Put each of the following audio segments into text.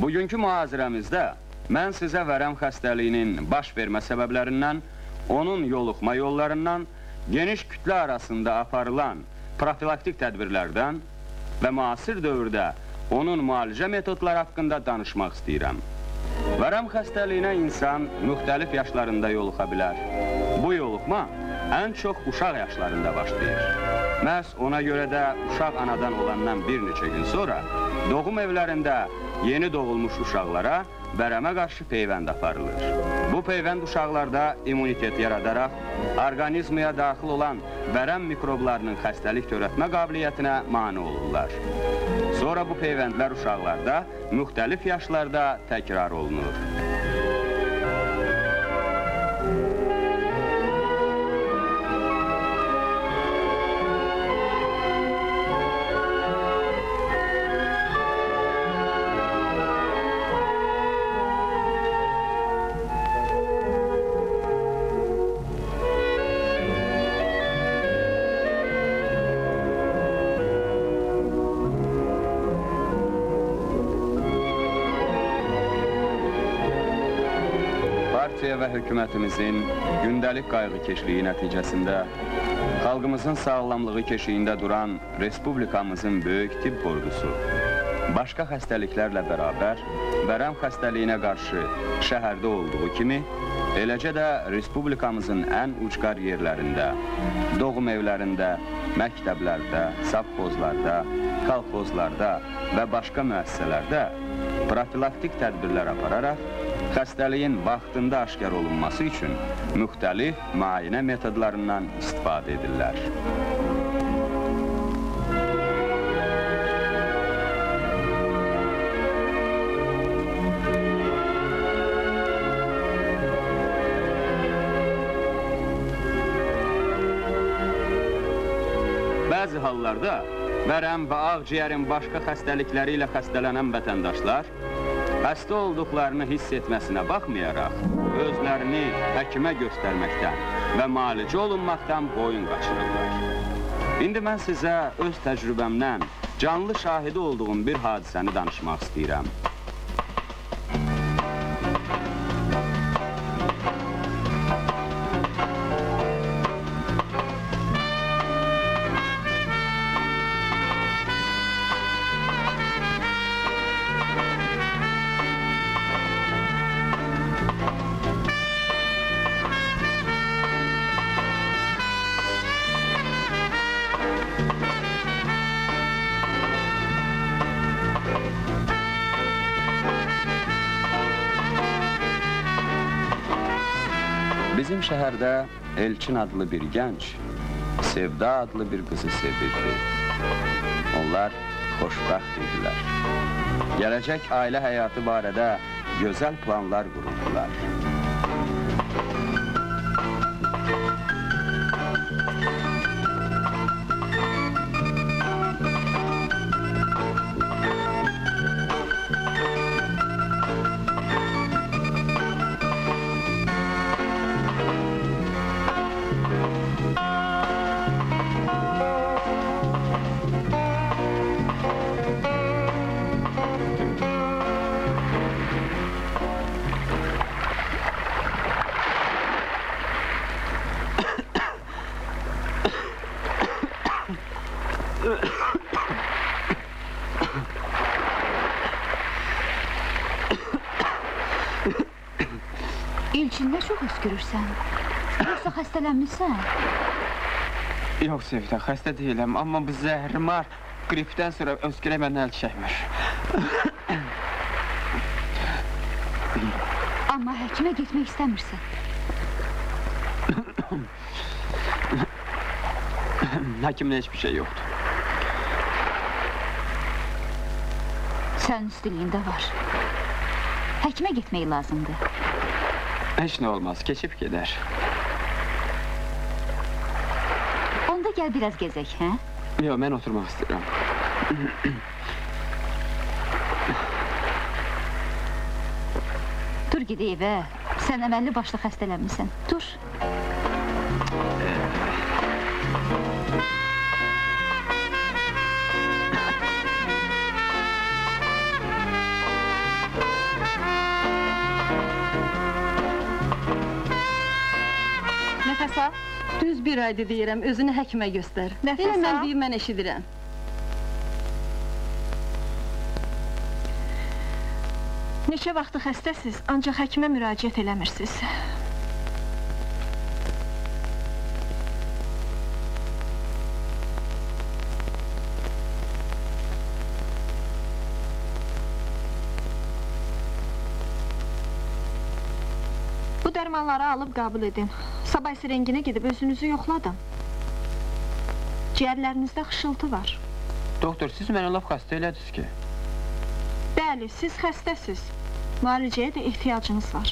Bugünkü mühazirəmizdə mən sizə vərəm xəstəliyinin baş vermə səbəblərindən, onun yoluxma yollarından, geniş kütlə arasında aparılan profilaktik tədbirlərdən və müasir dövrdə onun müalicə metodları haqqında danışmaq istəyirəm. Vərəm xəstəliyinə insan müxtəlif yaşlarında yoluxa bilər. Bu yoluxma ən çox uşaq yaşlarında başlayır. Məhz ona görə də uşaq anadan olandan bir neçə gün sonra doğum evlərində yeni doğulmuş uşaqlara vərəmə qarşı peyvənd aparılır. Bu peyvənd uşaqlarda immunitet yaradaraq, orqanizmaya daxil olan vərəm mikroblarının xəstəlik törətmə qabiliyyətinə mane olurlar. Sonra bu peyvəndlər uşaqlarda müxtəlif yaşlarda təkrar olunur. Partiya və hökumətimizin gündəlik qayğı keşliyi nəticəsində xalqımızın sağlamlığı keşiyində duran Respublikamızın böyük tibb ordusu başqa xəstəliklərlə bərabər vərəm xəstəliyinə qarşı şəhərdə olduğu kimi, eləcə də Respublikamızın ən ucqar yerlərində, doğum evlərində, məktəblərdə, savxozlarda, kolxozlarda və başqa müəssisələrdə profilaktik tədbirlər apararaq xəstəliyin vaxtında aşkar olunması üçün müxtəlif müayinə metodlarından istifadə edirlər. Bəzi hallarda vərəm və ağciyərin başqa xəstəlikləri ilə xəstələnən vətəndaşlar xəstə olduqlarını hiss etməsinə baxmayaraq, özlərini həkimə göstərməkdən və müalicə olunmaqdan boyun qaçırırlar. İndi mən sizə öz təcrübəmdən canlı şahidi olduğum bir hadisəni danışmaq istəyirəm. Bizim şəhərdə Elçin adlı bir gənc, Sevda adlı bir qızı sevirdi. Onlar xoşbəxt idilər. Gələcək ailə həyatı barədə gözəl planlar qururdular. İlçin, nə çox öskürürsən? Yoxsa xəstələnmişsən? Yox, Sevda, xəstə deyiləm, amma bu zəhrimar qripdən sonra öskürə məndən əl çəkmir. Amma həkimə getmək istəmirsən. Həkimdə heç bir şey yoxdur. Sənin üstülüyündə var. Həkimə getmək lazımdır. Heç nə olmaz, keçib gedər. Onda gəl biraz gezək, hə? Yox, mən oturmaq istəyirəm. Dur gedək evə. Sən əməlli başlı xəstələnmişsən. Dur. bir ayda deyirəm, özünü həkimə göstər. Nəfəs Elə mən al. deyim, mən eşidirəm. Neçə vaxtı xəstəsiz, ancaq həkimə müraciət eləmirsiniz. Bu dərmanları alıb qəbul edin. Sabah isə renginə gedib özünüzü yoxladım. Ciyərlərinizdə xışıltı var. Doktor, siz mənə laf xəstə elədiniz ki. Bəli, siz xəstəsiz. Müalicəyə də ehtiyacınız var.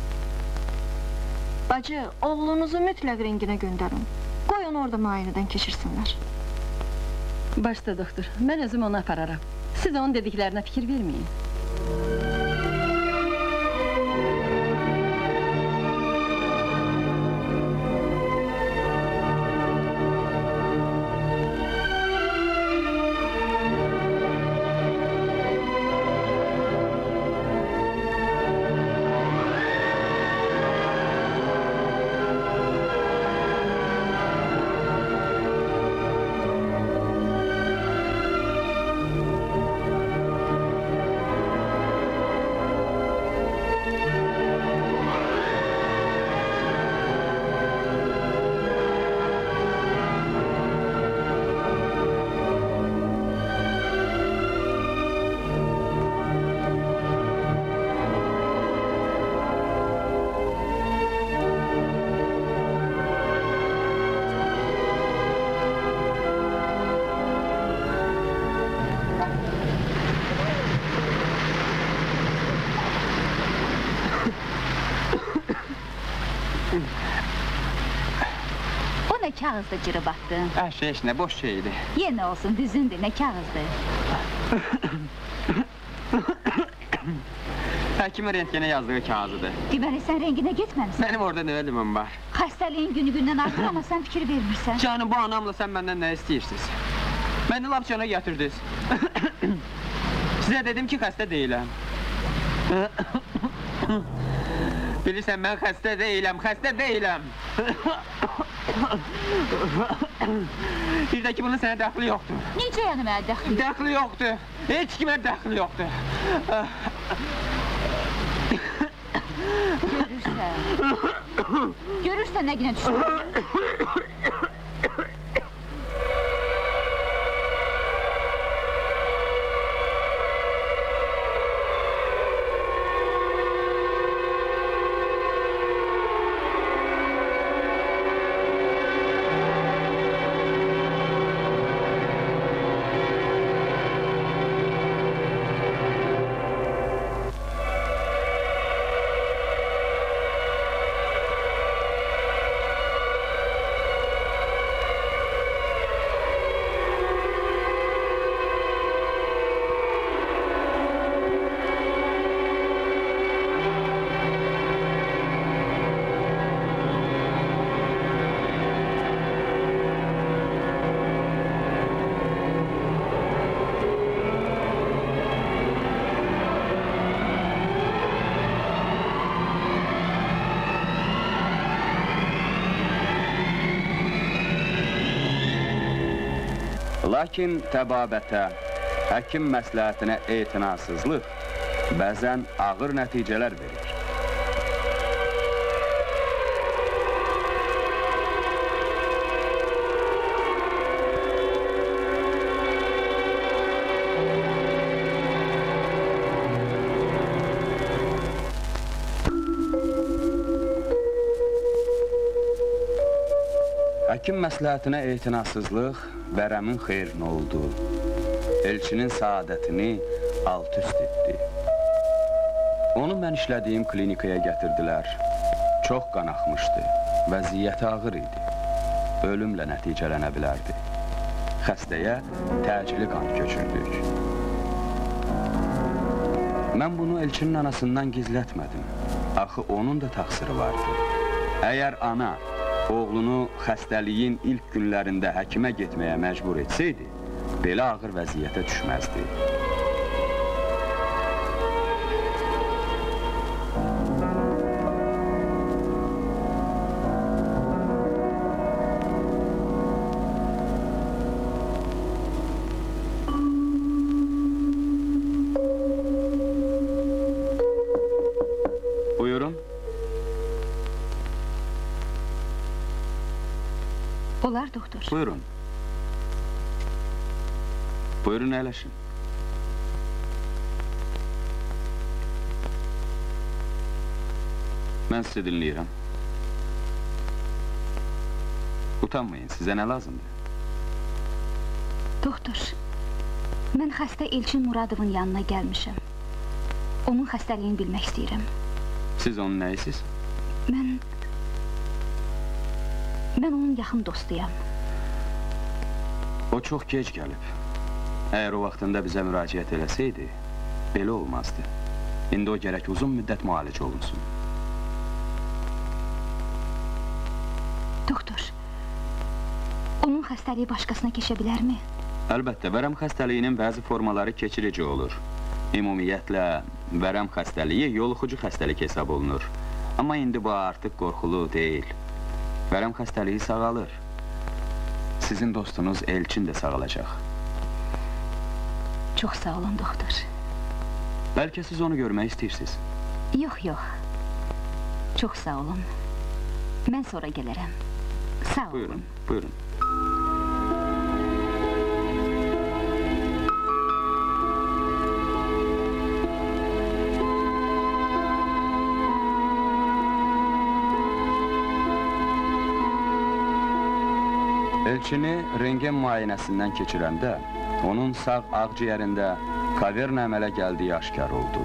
Bacı, oğlunuzu mütləq renginə göndərin. Qoyun orada müayinədən keçirsinlər. Başda doktor, mən özüm onu apararam. Siz onun dediklərinə fikir verməyin. O nə kağızda cırıb attın? Heç nə, boş şeydir. Yenə olsun, düzündür, nə kağızdır? Həkimin rentgenə yazdığı kağızıdır. Deməli, sən renginə getməmisən. Mənim orada nə ölümüm var? Xəstəliyin günü-gündən artır, amma sən fikir vermirsən. Canım, bu anamla sən məndən nə istəyirsiniz? Məni lap cana gətirdiniz. Sizə dedim ki, xəstə deyiləm. Bilirsən, mən xəstə deyiləm, xəstə deyiləm. Bir də ki, bunun sənə dəxli yoxdur. Necə yəni mənə dəxli? Dəxli yoxdur. Heç kimə dəxli yoxdur. Görürsən nə günə düşür? Lakin təbabətə, həkim məsləhətinə etinasızlıq bəzən ağır nəticələr verir. Həkim məsləhətinə etinasızlıq vərəmin xeyrinə oldu. Elçinin saadətini alt-üst etdi. Onu mən işlədiyim klinikaya gətirdilər. Çox qan axmışdı, vəziyyəti ağır idi. Ölümlə nəticələnə bilərdi. Xəstəyə təcili qan köçürdük. Mən bunu Elçinin anasından gizlətmədim. Axı onun da təqsiri vardı. Əgər ana oğlunu xəstəliyin ilk günlərində həkimə getməyə məcbur etsəydi, belə ağır vəziyyətə düşməzdi. doktor. Buyurun. Buyurun, əyləşin. Mən sizi dinləyirəm. Utanmayın, sizə nə lazımdır? Doktor, mən xəstə Elçin Muradovun yanına gəlmişəm. Onun xəstəliyini bilmək istəyirəm. Siz onun nəyisiz? Mən onun yaxın dostuyam. O çox gec gəlib. Əgər o vaxtında bizə müraciət eləsəydi, belə olmazdı. İndi o gərək uzun müddət müalicə olunsun. Doktor, onun xəstəliyi başqasına keçə bilərmi? Əlbəttə, vərəm xəstəliyinin bəzi formaları keçirici olur. Ümumiyyətlə, vərəm xəstəliyi yoluxucu xəstəlik hesab olunur. Amma indi bu artıq qorxulu deyil. Vərəm xəstəliyi sağalır. Sizin dostunuz Elçin də sağalacaq. Çox sağ olun, doktor. Bəlkə siz onu görmək istəyirsiniz? Yox, yox. Çox sağ olun. Mən sonra gələrəm. Sağ olun. Buyurun, buyurun. Elçini rengen müayinəsindən keçirəndə, onun sağ ağciyərində kaverna əmələ gəldiyi aşkar oldu.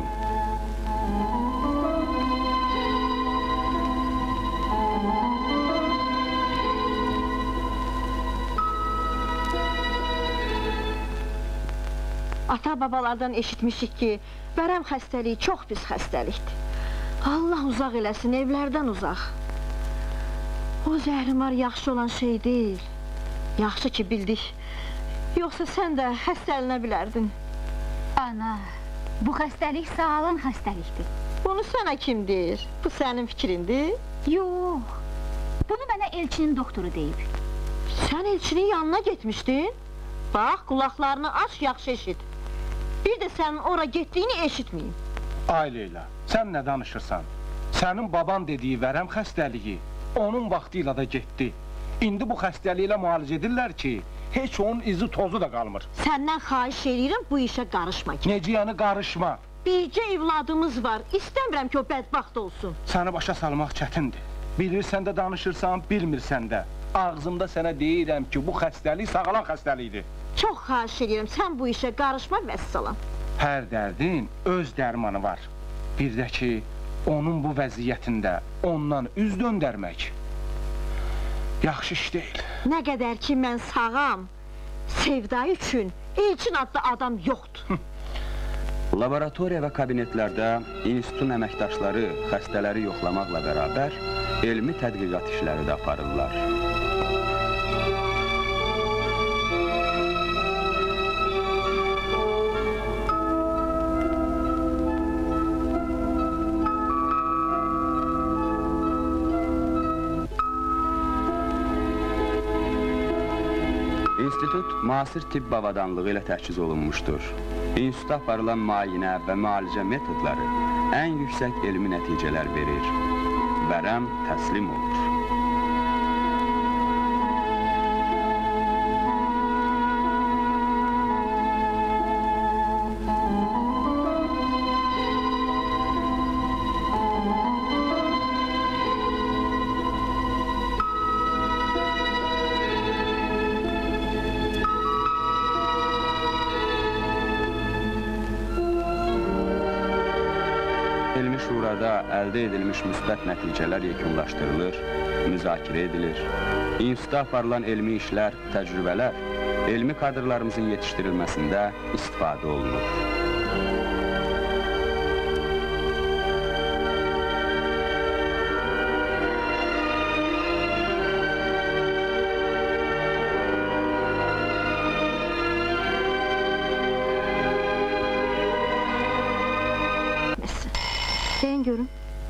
Ata-babalardan eşitmişik ki, vərəm xəstəliyi çox pis xəstəlikdir. Allah uzaq eləsin, evlərdən uzaq. O zəhrimar yaxşı olan şey deyil. Yaxşı ki, bildik. Yoxsa sən də xəstələnə bilərdin. Ana, bu xəstəlik sağalan xəstəlikdir. Bunu sənə kim deyir? Bu sənin fikrindir? Yox, bunu mənə Elçinin doktoru deyib. Sən Elçinin yanına getmişdin? Bax, qulaqlarını aç, yaxşı eşit. Bir də sənin ora getdiyini eşitməyim. Ay Leyla, sən nə danışırsan? Sənin baban dediyi vərəm xəstəliyi onun vaxtıyla da getdi. İndi bu xəstəliklə müalicə edirlər ki, heç onun izi tozu da qalmır. Səndən xahiş edirəm, bu işə qarışma ki. Necə yəni qarışma? Bircə evladımız var, istəmirəm ki, o bədbaxt olsun. Səni başa salmaq çətindir. Bilirsən də danışırsan, bilmirsən də. Ağzımda sənə deyirəm ki, bu xəstəlik sağalan xəstəlikdir. Çox xahiş edirəm, sən bu işə qarışma, vəssalam. Hər dərdin öz dərmanı var. Bir də ki, onun bu vəziyyətində ondan üz döndərmək yaxşı iş deyil. Nə qədər ki, mən sağam, Sevda üçün Elçin adlı adam yoxdur. Laboratoriya və kabinetlərdə institutun əməkdaşları xəstələri yoxlamaqla bərabər elmi tədqiqat işləri də aparırlar. İnstitut müasir tibb avadanlığı ilə təchiz olunmuşdur. İnstitutda aparılan müayinə və müalicə metodları ən yüksək elmi nəticələr verir. Vərəm təslim olur. Elmi şurada əldə edilmiş müsbət nəticələr yekunlaşdırılır, müzakirə edilir. İnstitutda aparılan elmi işlər, təcrübələr, elmi kadrlarımızın yetişdirilməsində istifadə olunur. Deyin görün.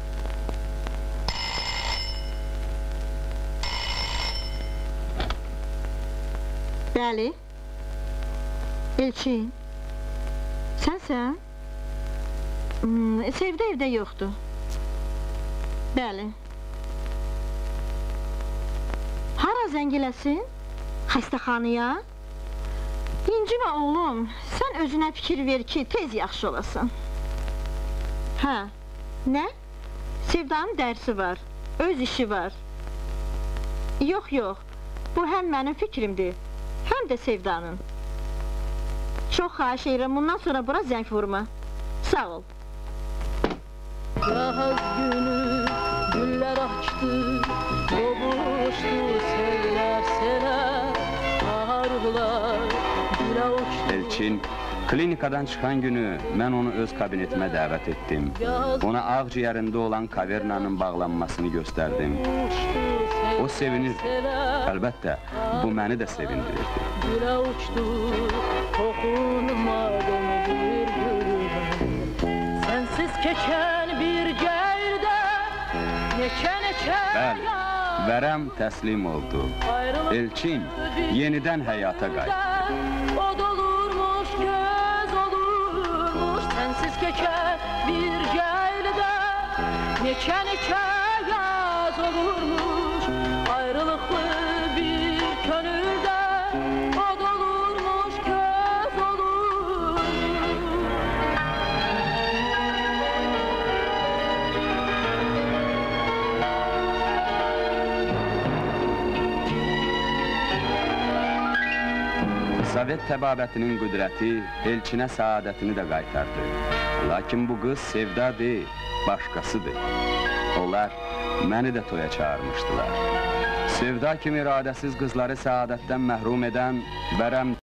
Bəli. Elçin. Sənsən? Sevda evdə yoxdur. Bəli. Hara zəng eləsin? Xəstəxanaya? İncimə oğlum, sən özünə fikir ver ki, tez yaxşı olasan. Hə, nə? Sevdanın dərsi var, öz işi var. Yox, yox, bu həm mənim fikrimdir, həm də Sevdanın. Çox xahiş edirəm, bundan sonra bura zəng vurma. Sağ ol. Yaz günü güller açtı, doğuştu seller seller, arılar güle uçtu. Elçin, klinikadan çıxan günü mən onu öz kabinetimə dəvət etdim. Ona ağciyərində olan kavernanın bağlanmasını göstərdim. O sevinir, əlbəttə, bu məni də sevindirirdi. Güle uçtu, dokunmadım bir gülüme. Sensiz keçen bir göyde, neçə Bəli, vərəm təslim oldu. Elçin yenidən həyata qayıtdı. Od olurmuş, göz olurmuş, sensiz keçen bir göyde, neçə yaz olurmuş, ayrılıklı bir könülde, od olurmuş, göz olurmuş. Sovet təbabətinin qüdrəti Elçinə saadətini də qaytardı. Lakin bu qız Sevda deyil, başqasıdır. Onlar məni də toya çağırmışdılar. Sevda kimi iradəsiz qızları saadətdən məhrum edən Vərəm